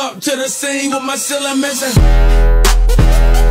up to the scene with my ceiling missing.